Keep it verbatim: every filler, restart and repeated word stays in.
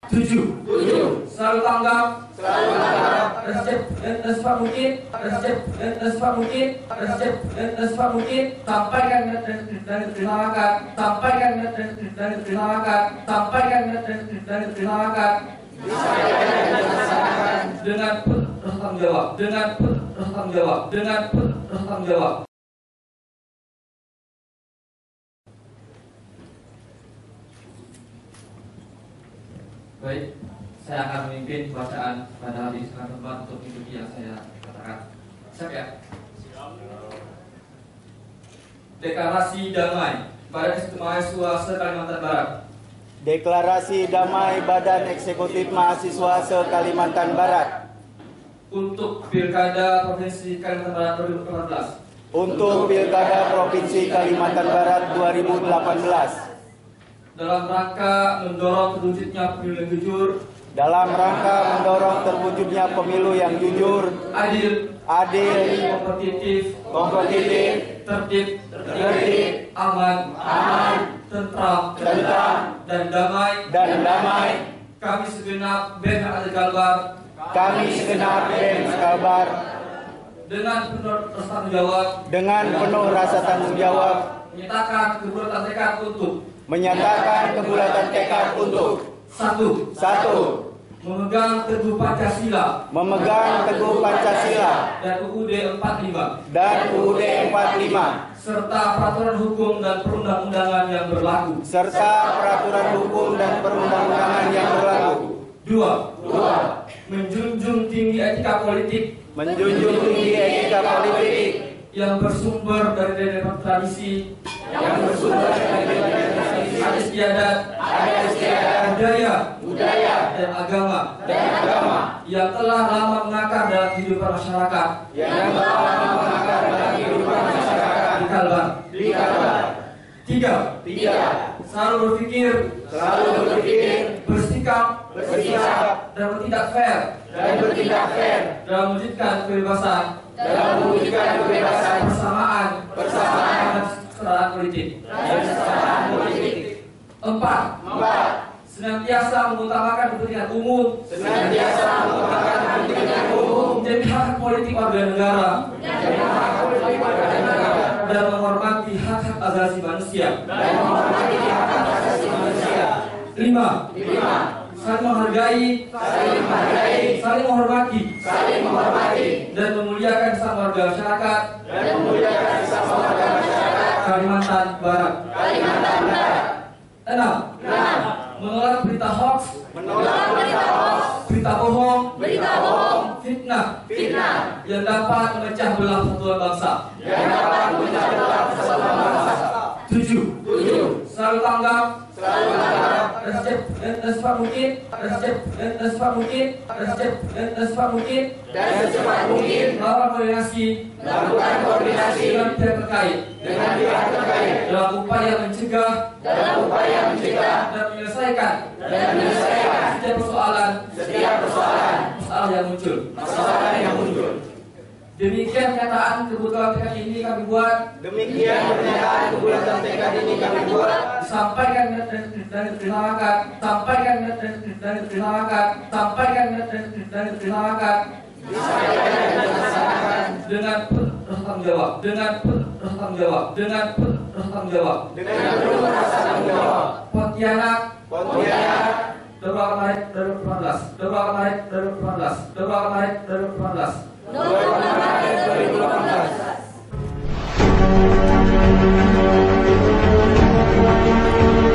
Tujuh. Selalu tanggap. Selalu tanggap. Resep dan secepat mungkin. Resep dan secepat mungkin. Resep dan secepat mungkin. Sampaikan dan dipersilakan. Sampaikan dan dipersilakan. Sampaikan dan dipersilakan. Dengan penuh tanggung jawab. Dengan penuh tanggung jawab. Dengan penuh tanggung jawab. Baik, saya akan memimpin bacaan pada hari setengah tempat untuk mengikuti yang saya katakan. Siap ya? Siap. Deklarasi damai Badan Eksekutif Mahasiswa se-Kalimantan Barat. Deklarasi damai Badan Eksekutif Mahasiswa se-Kalimantan Barat. Untuk Pilkada Provinsi Kalimantan Barat dua ribu delapan belas. Untuk Pilkada Provinsi Kalimantan Barat dua ribu delapan belas. Dalam rangka mendorong terwujudnya pemilu yang jujur. Dalam rangka mendorong terwujudnya pemilu yang jujur, adil, adil, kompetitif, kompetitif, tertib, tertib, aman, aman, tentram, tentram, dan damai. dan damai. Kami segenap B H Al Kalbar. Kami segenap B M Kalbar Dengan penuh rasa tanggung jawab. dengan penuh rasa tanggung jawab Menyatakan kebulatan tekad untuk menyatakan kebulatan tekad untuk satu. satu. Memegang teguh Pancasila Memegang teguh Pancasila dan U U D empat puluh lima dan U U D empat puluh lima serta peraturan hukum dan perundang-undangan yang berlaku. serta peraturan hukum dan perundang-undangan yang berlaku. Dua. Dua. Menjunjung tinggi etika politik Menjunjung tinggi etika politik yang bersumber dari nilai tradisi, yang bersumber dari tradisi, adat istiadat, adat istiadat, budaya, budaya, dan agama dan agama yang telah lama mengakar dalam kehidupan masyarakat yang telah mengakar dalam kehidupan masyarakat di Kalbar. di Kalbar. Tiga. Tiga. Selalu berpikir, Selalu berpikir, bersikap, bersikap, dan bertindak fair dan bertindak fair dalam mewujudkan kebebasan, dalam mewujudkan kebebasan, persamaan, persamaan, dan kesetaraan politik. dan kesetaraan politik. Empat. Empat. Senantiasa mengutamakan kepentingan umum, Senantiasa mengutamakan kepentingan umum menjadi hak politik warga negara, dan hak politik warga negara dan menghormati hak-hak asasi manusia. dan menghormati hak asasi manusia. Lima. Lima. Saling menghargai, Saling menghargai, saling menghormati, saling menghormati, dan memuliakan sesama warga masyarakat dan memuliakan sesama warga masyarakat Kalimantan Barat. Kalimantan Barat. Enam. Enam. Menolak berita hoax, Menolak berita hoax, berita bohong, berita bohong, fitnah fitnah yang dapat memecah belah persatuan bangsa. yang dapat memecah belah persatuan bangsa. Tujuh. Tujuh. Selalu tanggap. Selalu tanggap. Resep dan secepat mungkin. Resep dan secepat mungkin. Resep dan secepat mungkin. Dan secepat mungkin Melakukan koordinasi melakukan koordinasi dengan pihak terkait dengan pihak terkait dalam upaya mencegah dalam upaya mencegah dan menyelesaikan dan menyelesaikan setiap persoalan setiap persoalan masalah yang muncul. masalah yang muncul. Demikian pernyataan kebutuhan tekad ini kami buat, Demikian pernyataan kebulatan tekad ini kami buat, disampaikan dan dipersilakan, sampaikan dan dipersilakan, sampaikan dan dipersilakan disampaikan dan dilaksanakan dengan penuh rasa tanggung jawab, dengan penuh rasa tanggung jawab, dengan penuh rasa tanggung jawab. dengan penuh rasa tanggung jawab. Pontianak, Pontianak, dua puluh Maret dua ribu delapan belas, dua puluh Maret dua ribu delapan belas, dua puluh Maret dua ribu delapan belas. dua puluh Maret dua ribu delapan belas.